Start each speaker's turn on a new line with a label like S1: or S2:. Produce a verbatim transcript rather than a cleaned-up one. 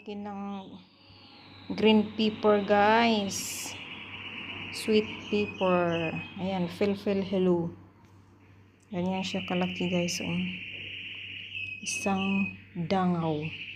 S1: ng green pepper, guys. Sweet pepper. Ayan, fil-fil hello. Ganyan siya kalaki, guys. Um, isang dangaw.